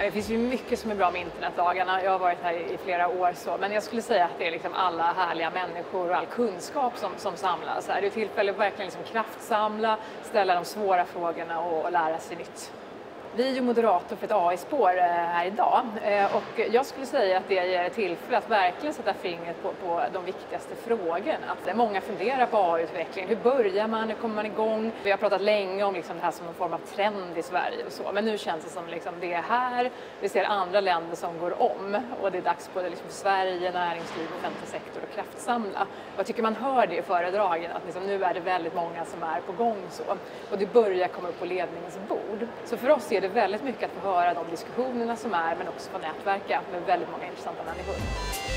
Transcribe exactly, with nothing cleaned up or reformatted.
Det finns ju mycket som är bra med internetdagarna. Jag har varit här i flera år så. Men jag skulle säga att det är liksom alla härliga människor och all kunskap som, som samlas här. Det är tillfälle att verkligen liksom kraftsamla, ställa de svåra frågorna och, och lära sig nytt. Vi är ju moderator för ett A I-spår här idag och jag skulle säga att det ger tillfälle att verkligen sätta fingret på, på de viktigaste frågorna. Att många funderar på A I-utveckling. Hur börjar man? Hur kommer man igång? Vi har pratat länge om liksom det här som en form av trend i Sverige och så. Men nu känns det som liksom det är här. Vi ser andra länder som går om och det är dags både liksom Sverige, näringsliv, offentlig sektor och kraftsamla. Och jag tycker man hör det i föredragen att liksom nu är det väldigt många som är på gång så. Och det börjar komma upp på ledningens bord. Så för oss är det väldigt mycket att få höra de diskussionerna som är men också få nätverka med väldigt många intressanta människor.